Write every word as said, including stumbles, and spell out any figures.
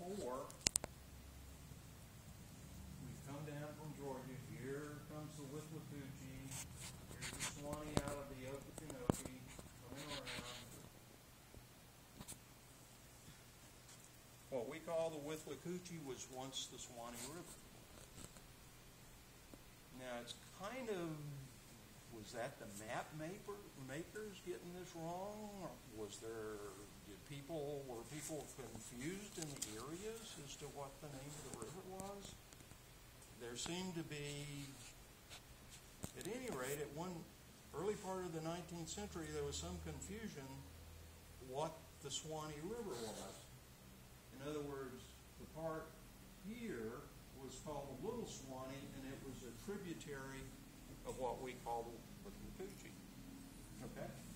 or we come down from Georgia. Here comes the Withlacoochee. Here's the Swanee out of the Okeechobee coming around. What we call the Withlacoochee was once the Swanee River. Now it's kind of, was that the map maker, makers getting this wrong? Or was there, did people, were people confused in the areas as to what the name of the river was? There seemed to be, at any rate, at one early part of the nineteenth century, there was some confusion what the Swanee River was. In other words, the part here was called the Little Swanee, and it was a tributary of what we call the Withlacoochee. Okay?